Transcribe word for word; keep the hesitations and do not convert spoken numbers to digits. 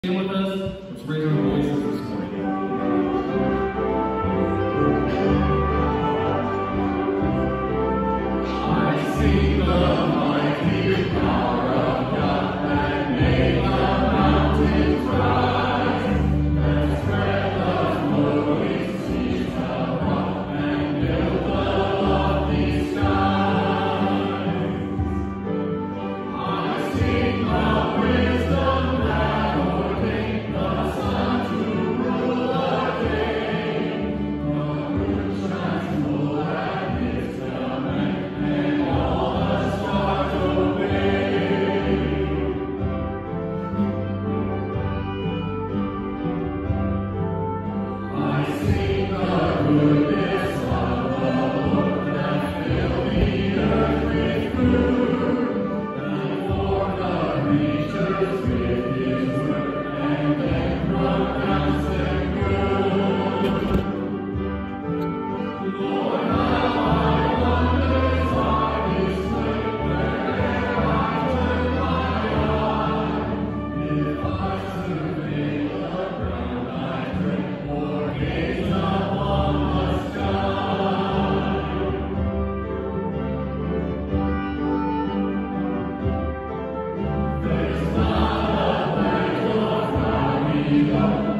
Stand with us. Let's raise our voices this morning. I see the mighty power of God that made the mountains rise, that spread the flowing seas above and built the lofty skies. I sing the wisdom that ordained the sun to rule the day. The moon shines full at his command, and all the stars obey. I sing the goodness of the Lord that filled the earth with food, that formed the creatures with his word, and then pronounced them good. Lord, how my wonders are displayed where'er I turn my eye. If I survey the ground I tread, or gaze upon the sky, there's not a place or cloudy dark